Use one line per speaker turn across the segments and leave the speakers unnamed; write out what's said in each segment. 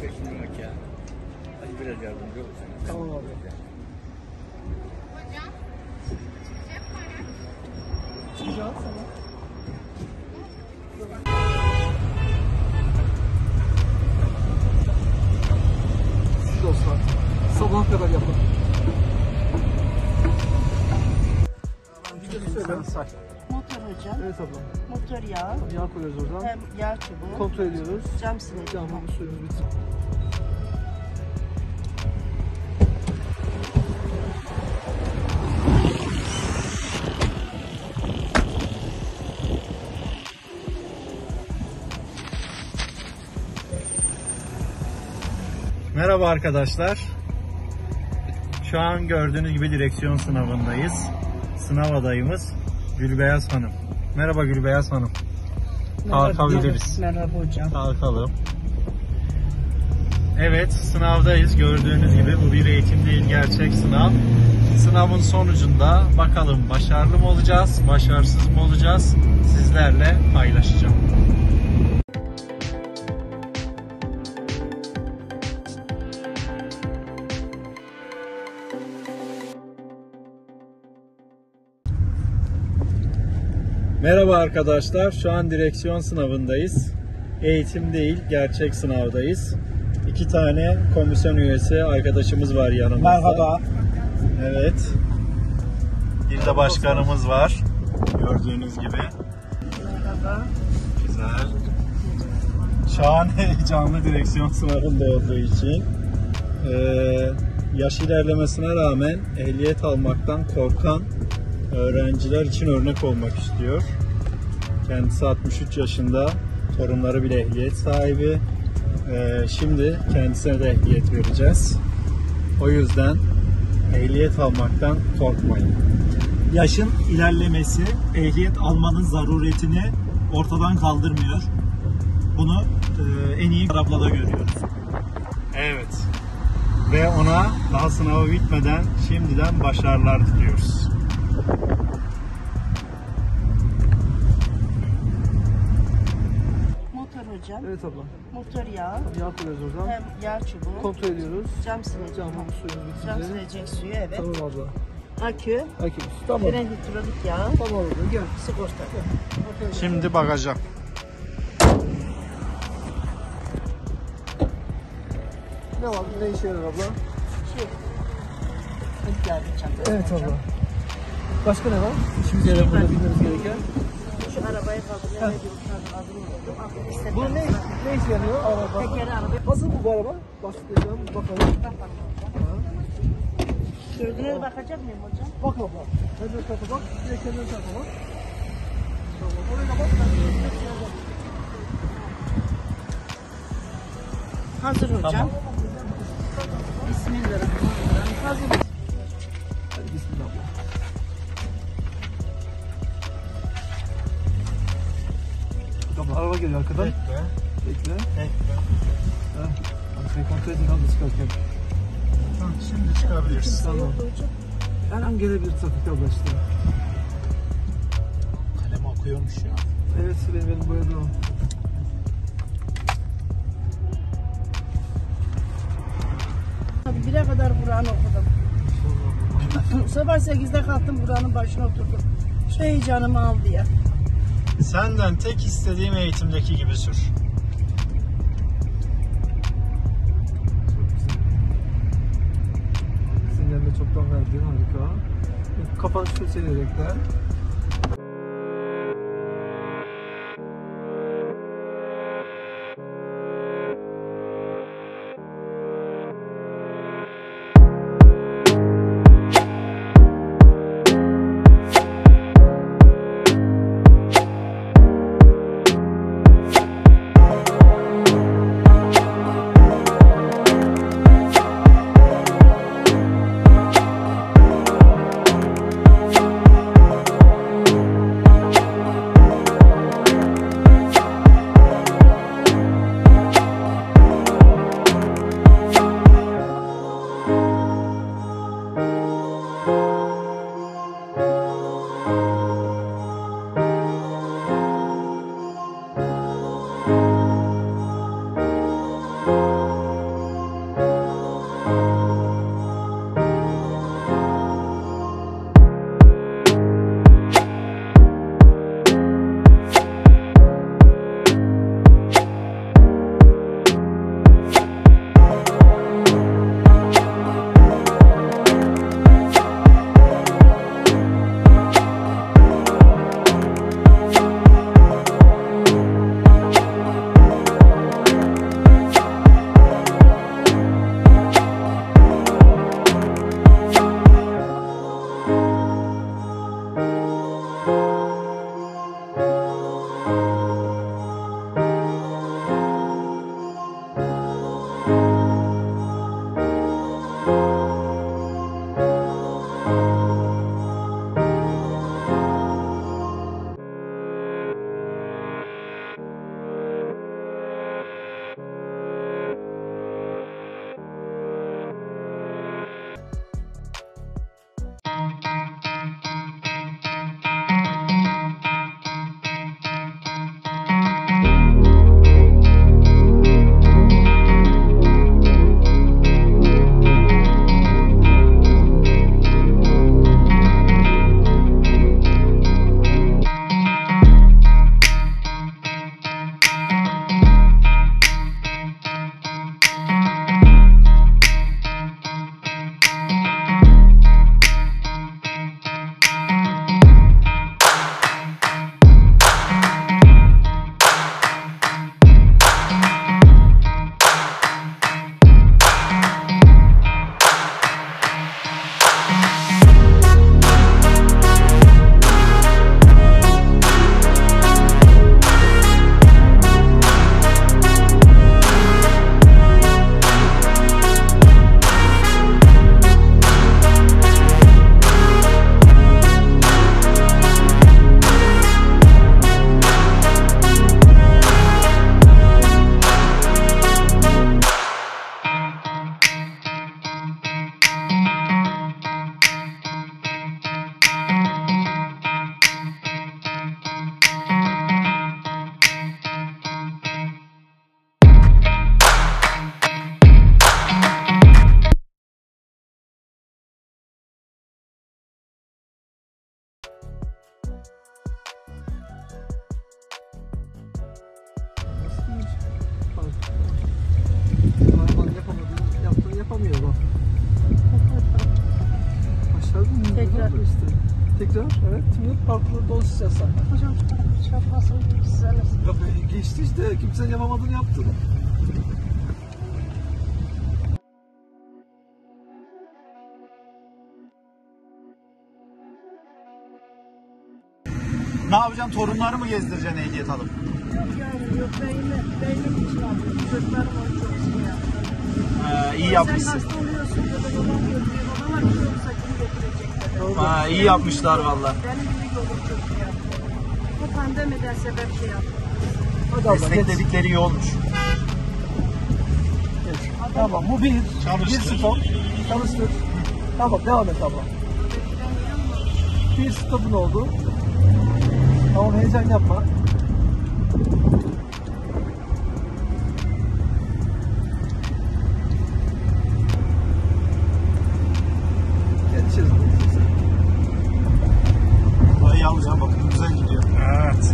Peşinlemek ya. Hadi biraz yardımcı olursanız.
Tamam abi. Çıkacağız sana. Siz dostlar. Sabah kadar yapın.
Motor hocam.
Evet abla.
Motor yağı.
Yağ koyuyoruz oradan.
Hem yağ çubuğu.
Kontrol ediyoruz.
Cam sileci.
Yağmurlu suyumuz bitsin.
Merhaba arkadaşlar. Şu an gördüğünüz gibi direksiyon sınavındayız. Sınav adayımız Gülbeyaz Hanım. Merhaba Gülbeyaz Hanım. Kalkabiliriz.
Merhaba hocam.
Kalkalım. Evet, sınavdayız. Gördüğünüz gibi bu bir eğitim değil, gerçek sınav. Sınavın sonucunda bakalım başarılı mı olacağız, başarısız mı olacağız? Sizlerle paylaşacağım. Merhaba arkadaşlar, şu an direksiyon sınavındayız. Eğitim değil, gerçek sınavdayız. 2 tane komisyon üyesi arkadaşımız var yanımızda.
Merhaba.
Evet. Bir de başkanımız var. Gördüğünüz gibi.
Merhaba.
Güzel. Şu an heyecanlı direksiyon sınavında olduğu için. Yaş ilerlemesine rağmen ehliyet almaktan korkan öğrenciler için örnek olmak istiyor. Kendisi 63 yaşında, torunları bile ehliyet sahibi. Şimdi kendisine de ehliyet vereceğiz. O yüzden ehliyet almaktan korkmayın.
Yaşın ilerlemesi ehliyet almanın zaruretini ortadan kaldırmıyor. Bunu en iyi ablada görüyoruz.
Evet. Ve ona daha sınavı bitmeden şimdiden başarılar diliyoruz.
Motor hocam.
Evet abla.
Motor yağı.
Yağ koyuyoruz oradan.
Hem yağ çubuğu.
Kontrol ediyoruz.
Cam sileci.
Yağmurlu suyumuz
Cam
bitince.
silecek suyu, evet.
Tamam abla.
Akü.
Akü. Tamam.
Fren hidrolik yağı.
Tamam abla. Gel.
Sigorta.
Şimdi bagaja.
Ne var? Ne işe yarar abla?
Şey. İhtiyacı çantası.
Evet abla. Başka ne var? İşimize yarar burada bilmemiz gereken.
Şu arabayı kaldırmaya adım oldu.
Bu ne işe yarıyor? Araba.
Tekeri araba.
Nasıl bu araba? Başlayacağım. Bakalım.
Gördüğüne bakacak mıyım hocam?
Bak abla. Hemen tarafa bak. Direksiyonun tarafa bak. Tamam. Oraya da bak.
Hazır hocam.
Tamam.
Bismillahirrahmanirrahim. Hazır.
Hadi bismillah abla. Abla araba geliyor arkadan. Bekle. Arkayı kontrol edin abla çıkarken.
Tamam, şimdi çıkabiliriz.
Tamam. Her an gelebilir trafik abla işte.
Kalem akıyormuş ya.
Evet benim boyadı o.
Bire kadar Kur'an okudum. Sabah 8'de kalktım, Kur'an'ın başına oturdum. Şu heyecanımı aldı ya.
Senden tek istediğim eğitimdeki gibi sür.
Sinyalini çoktan verdiğin harika. Kafanı şu çevirerekten. tekrar. Evet. Şimdi parkurda dolaşacağız zaten.
Hocam şu tarafı çarpmasın diye size nasıl?
Geçti işte. Kimsenin yapamadığını yaptı.
Ne yapacaksın? Torunları mı gezdireceksin ehliyet alıp?
Yok yani yok beynim için alıyorum. Çocuklarım onu çok istiyor.
İyi
Sen
yapmışsın.
hasta oluyorsun ya da babam götürüyor. Babalar bir yolsa kim getirecekler?
İyi yapmışlar valla.
Benim gibi yolum çok iyi yaptı. Bu pandemiden sebep şey yaptı.
Hadi abla geç.
Destekledikleri iyi olmuş.
Geç. Tamam bu bir.
Çalıştır.
Bir stop. Çalıştır. Tamam devam et abla. Bir stopun oldu. Tamam heyecan yapma. Yetişiriz.
Burayı alacağım bakın güzel gidiyor. Evet.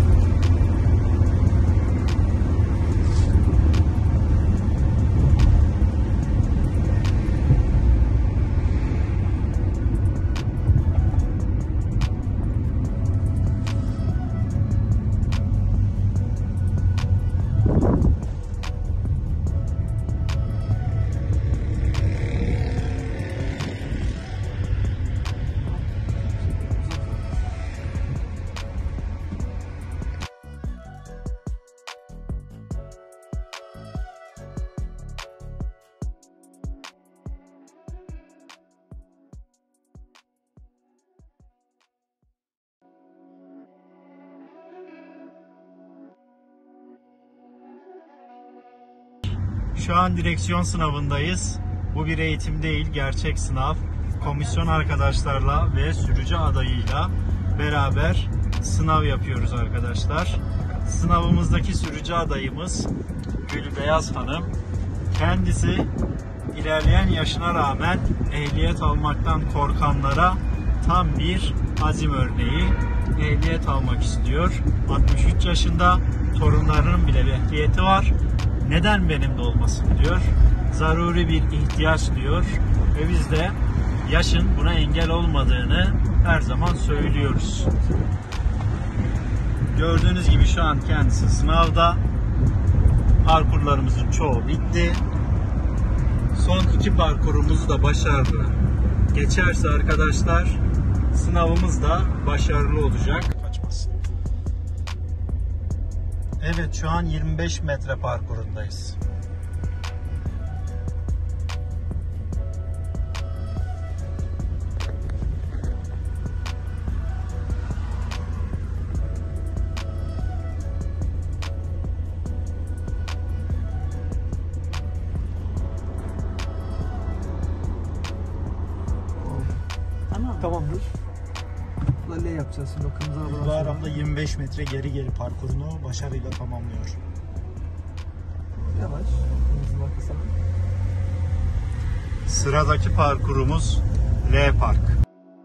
Şu an direksiyon sınavındayız. Bu bir eğitim değil, gerçek sınav. Komisyon arkadaşlarla ve sürücü adayıyla beraber sınav yapıyoruz arkadaşlar. Sınavımızdaki sürücü adayımız Gülbeyaz Hanım. Kendisi ilerleyen yaşına rağmen ehliyet almaktan korkanlara tam bir azim örneği. Ehliyet almak istiyor. 63 yaşında, torunlarının bile ehliyeti var. Neden benim de olmasın diyor. Zaruri bir ihtiyaç diyor. Ve biz de yaşın buna engel olmadığını her zaman söylüyoruz. Gördüğünüz gibi şu an kendisi sınavda. Parkurlarımızın çoğu bitti. Son 2 parkurumuzu da başarılı geçerse arkadaşlar sınavımız da başarılı olacak. Kaçmasın. Evet şu an 25 metre parkurundayız.
Tamamdır. L yapacağız şimdi o kırmızı arabadan
Bu
sonra.
aramda 25 metre geri parkurunu başarıyla tamamlıyor.
Yavaş. Kırmızının arkasına.
Sıradaki parkurumuz L Park.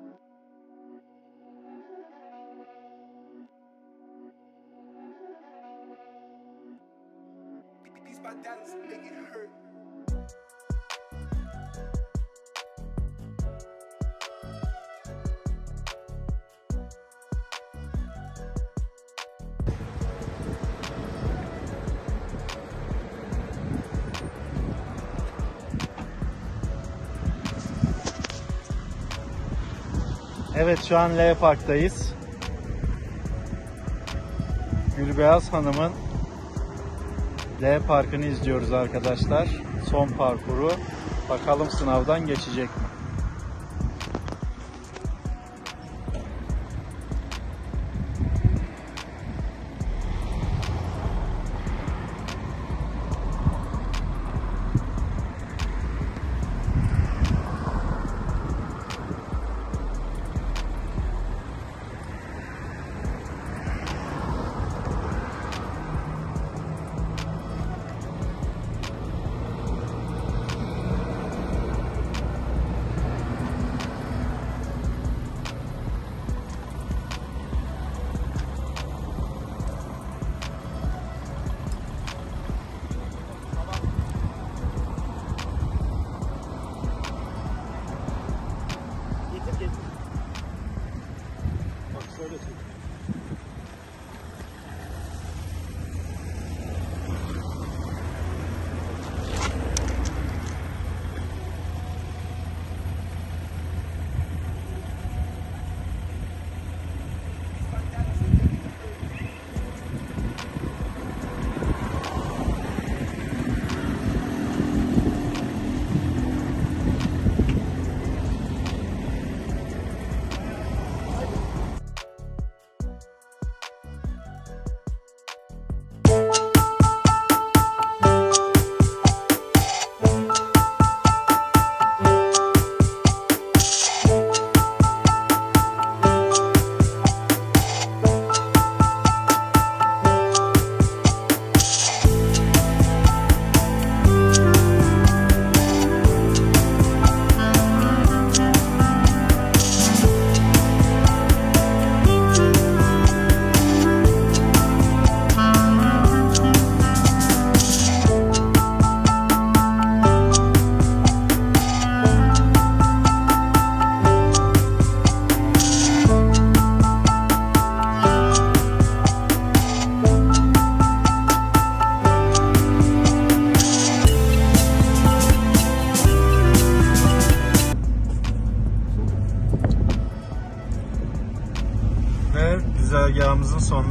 Evet şu an L Park'tayız. Gülbeyaz Hanım'ın L Park'ını izliyoruz arkadaşlar. Son parkuru. Bakalım sınavdan geçecek mi?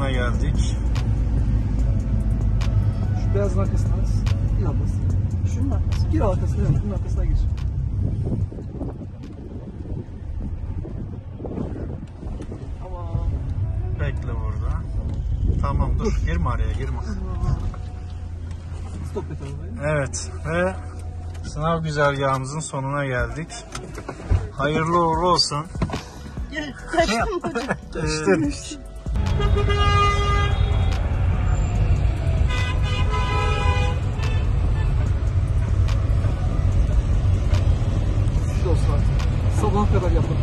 sonuna geldik.
Şu beyazın arkasına gir ablası.
Şunun arkası.
Gir arkasına, evet, bunun arkasına gir. Tamam.
Bekle burada. Tamam dur. Girme araya, girme.
Stop et arabayı.
Evet ve sınav güzergahımızın sonuna geldik. Hayırlı uğurlu olsun.
Kaçtım hocam.
Geçtin.
Siz olsun artık. Sabaha kadar yapın.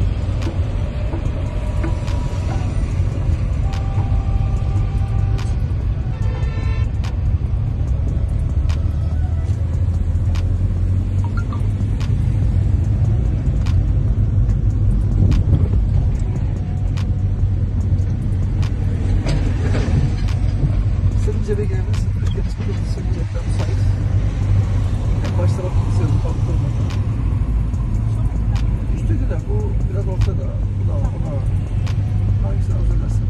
İstediğiniz eve gelebilirsiniz. Yatış bakımınızı söyleyecekler. Müsait. Baş tarafı istiyorum. Kalktırma. Üstteydiler. Bu biraz ortada. Bu da ona. Hangisini hazırlarsın?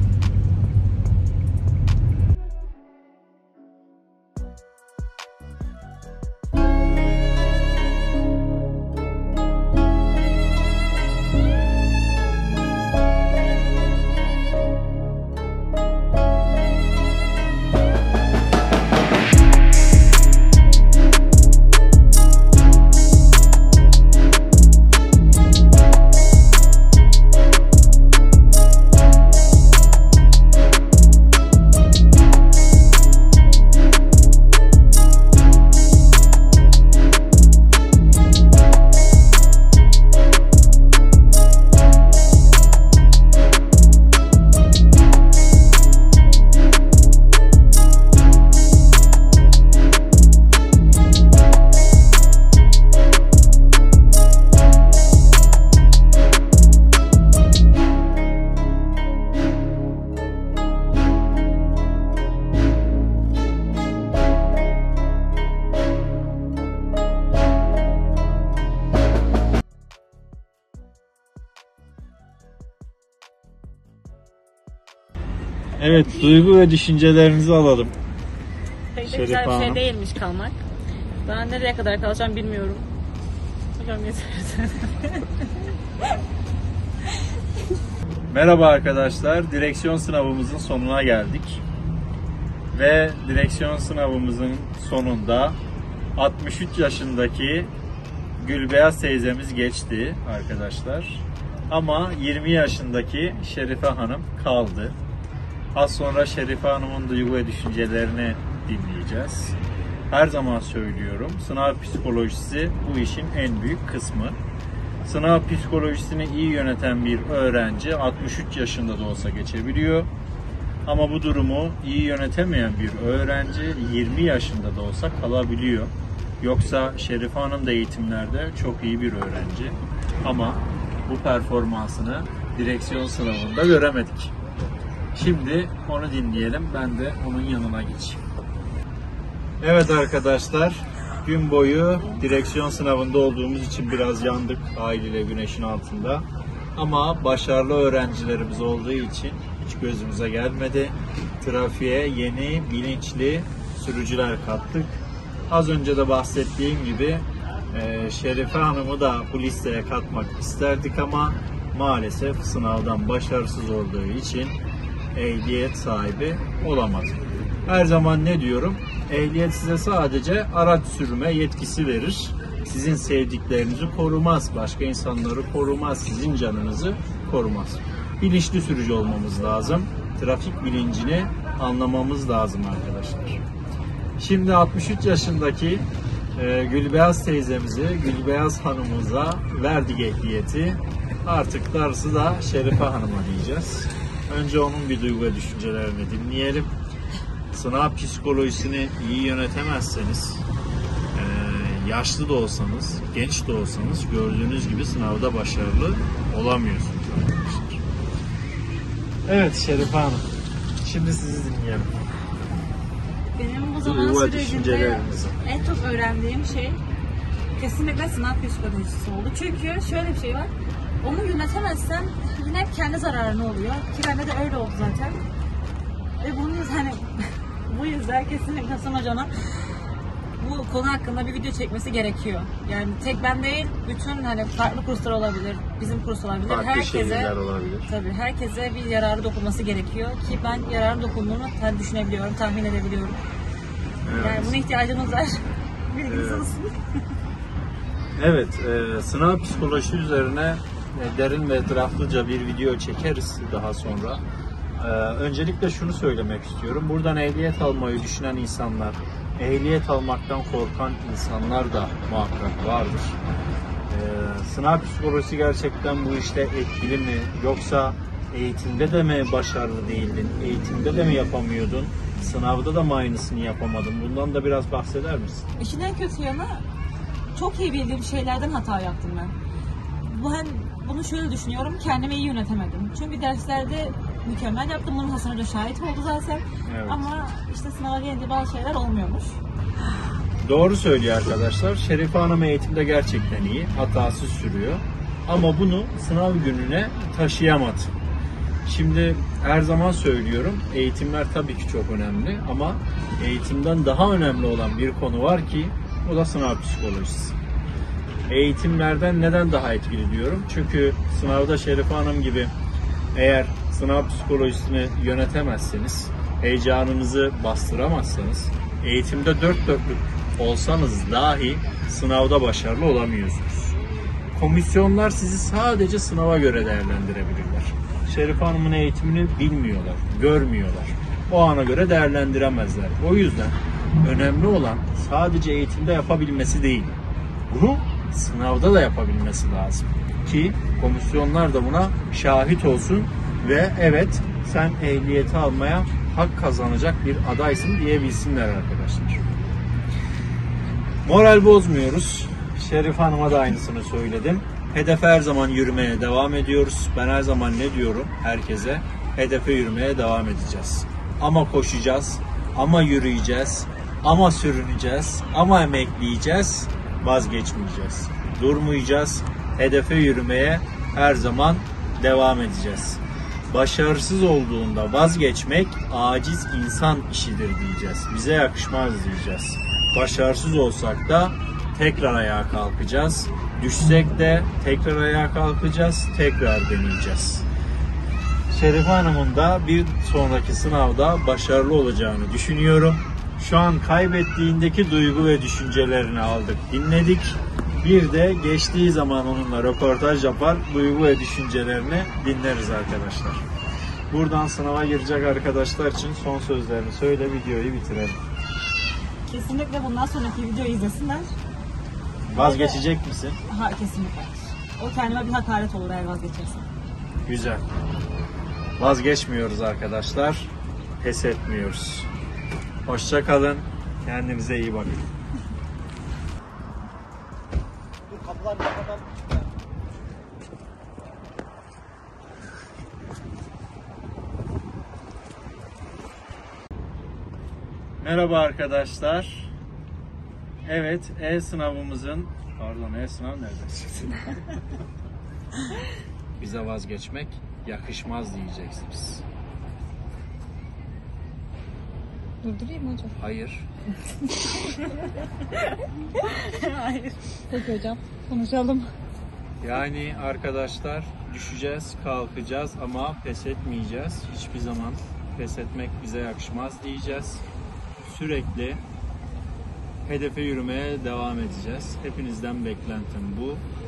Evet, duygu ve düşüncelerinizi alalım.
Pek de
Şerif
güzel bir şey
Hanım.
değilmiş kalmak. Ben nereye kadar kalacağım bilmiyorum. Hocam yeter.
Merhaba arkadaşlar, direksiyon sınavımızın sonuna geldik. Ve direksiyon sınavımızın sonunda 63 yaşındaki Gülbeyaz teyzemiz geçti arkadaşlar. Ama 20 yaşındaki Şerife Hanım kaldı. Az sonra Şerife Hanım'ın duygu ve düşüncelerini dinleyeceğiz. Her zaman söylüyorum, sınav psikolojisi bu işin en büyük kısmı. Sınav psikolojisini iyi yöneten bir öğrenci 63 yaşında da olsa geçebiliyor. Ama bu durumu iyi yönetemeyen bir öğrenci 20 yaşında da olsa kalabiliyor. Yoksa Şerife Hanım da eğitimlerde çok iyi bir öğrenci. Ama bu performansını direksiyon sınavında göremedik. Şimdi onu dinleyelim, ben de onun yanına geçeyim. Evet arkadaşlar, gün boyu direksiyon sınavında olduğumuz için biraz yandık haliyle güneşin altında. Ama başarılı öğrencilerimiz olduğu için hiç gözümüze gelmedi. Trafiğe yeni, bilinçli sürücüler kattık. Az önce de bahsettiğim gibi Şerife Hanım'ı da bu listeye katmak isterdik ama maalesef sınavdan başarısız olduğu için ehliyet sahibi olamadı. Her zaman ne diyorum? Ehliyet size sadece araç sürme yetkisi verir. Sizin sevdiklerinizi korumaz, başka insanları korumaz, sizin canınızı korumaz. Bilinçli sürücü olmamız lazım. Trafik bilincini anlamamız lazım arkadaşlar. Şimdi 63 yaşındaki Gülbeyaz teyzemizi, Gülbeyaz hanımıza verdik ehliyeti. Artık darısı da Şerife Hanım'a diyeceğiz. Önce onun bir duygu ve düşüncelerini dinleyelim. Sınav psikolojisini iyi yönetemezseniz, yaşlı da olsanız, genç de olsanız gördüğünüz gibi sınavda başarılı olamıyorsunuz arkadaşlar. Evet Şerife Hanım, şimdi sizi dinleyelim.
Benim bu zaman
Duygu ve
sürecinde
düşüncelerinizi.
en çok öğrendiğim şey kesinlikle sınav psikolojisi oldu. Çünkü şöyle bir şey var. Onu yönetemezsen yine kendi zararına oluyor. Ki bende de öyle oldu zaten. Ve bunun hani bu yüzden kesinlikle Hasan Hoca'nın bu konu hakkında bir video çekmesi gerekiyor. Yani tek ben değil, bütün hani farklı kurslar olabilir, bizim kurs olabilir.
Farklı şehirler olabilir.
Tabii herkese bir yararı dokunması gerekiyor ki ben yararı dokunduğunu düşünebiliyorum, tahmin edebiliyorum.
Evet.
Yani buna ihtiyacımız var. Bilginiz
Evet.
olsun.
Evet, sınav psikolojisi üzerine derin ve etraflıca bir video çekeriz daha sonra. Öncelikle şunu söylemek istiyorum. Buradan ehliyet almayı düşünen insanlar, ehliyet almaktan korkan insanlar da muhakkak vardır. Sınav psikolojisi gerçekten bu işte etkili mi? Yoksa eğitimde de mi başarılı değildin? Eğitimde de mi yapamıyordun? Sınavda da mı aynısını yapamadın? Bundan da biraz bahseder misin?
İşin en kötü yanı çok iyi bildiğim şeylerden hata yaptım ben. Bunu şöyle düşünüyorum, kendimi iyi yönetemedim. Çünkü derslerde mükemmel yaptım, bunun Hasan Hoca şahit oldu zaten.
Evet.
Ama işte sınava gelince bazı şeyler olmuyormuş.
Doğru söylüyor arkadaşlar. Şerife Hanım eğitimde gerçekten iyi. Hatasız sürüyor. Ama bunu sınav gününe taşıyamadı. Şimdi her zaman söylüyorum, eğitimler tabii ki çok önemli ama eğitimden daha önemli olan bir konu var ki o da sınav psikolojisi. Eğitimlerden neden daha etkili diyorum? Çünkü sınavda Şerife Hanım gibi eğer sınav psikolojisini yönetemezseniz, heyecanınızı bastıramazsanız, eğitimde dört dörtlük olsanız dahi sınavda başarılı olamıyorsunuz. Komisyonlar sizi sadece sınava göre değerlendirebilirler. Şerife Hanım'ın eğitimini bilmiyorlar, görmüyorlar. O ana göre değerlendiremezler. O yüzden önemli olan sadece eğitimde yapabilmesi değil. Bunu sınavda da yapabilmesi lazım. Ki komisyonlar da buna şahit olsun ve evet sen ehliyeti almaya hak kazanacak bir adaysın diyebilsinler arkadaşlar. Moral bozmuyoruz. Şerife Hanım'a da aynısını söyledim. Hedefe her zaman yürümeye devam ediyoruz. Ben her zaman ne diyorum herkese? Hedefe yürümeye devam edeceğiz. Ama koşacağız, ama yürüyeceğiz, ama sürüneceğiz, ama emekleyeceğiz, vazgeçmeyeceğiz. Durmayacağız, hedefe yürümeye her zaman devam edeceğiz. Başarısız olduğunda vazgeçmek aciz insan işidir diyeceğiz. Bize yakışmaz diyeceğiz. Başarısız olsak da tekrar ayağa kalkacağız. Düşsek de tekrar ayağa kalkacağız, tekrar deneyeceğiz. Şerife Hanım'ın da bir sonraki sınavda başarılı olacağını düşünüyorum. Şu an kaybettiğindeki duygu ve düşüncelerini aldık, dinledik. Bir de geçtiği zaman onunla röportaj yapar, duygu ve düşüncelerini dinleriz arkadaşlar. Buradan sınava girecek arkadaşlar için son sözlerini söyle, videoyu bitirelim.
Kesinlikle bundan sonraki videoyu izlesinler.
Vazgeçecek misin?
Ha, kesinlikle. O kendime bir hakaret olur eğer vazgeçersem.
Güzel. Vazgeçmiyoruz arkadaşlar. Pes etmiyoruz. Hoşça kalın. Kendinize iyi bakın.
Dur kapılar kapatalım.
Merhaba arkadaşlar. Evet, e-sınavımızın e-sınav nereden çıktı? Bize vazgeçmek yakışmaz diyeceksiniz.
Durdurayım mı hocam?
Hayır.
Hayır. Peki hocam, konuşalım.
Yani arkadaşlar düşeceğiz, kalkacağız ama pes etmeyeceğiz. Hiçbir zaman pes etmek bize yakışmaz diyeceğiz. Sürekli hedefe yürümeye devam edeceğiz. Hepinizden beklentim bu.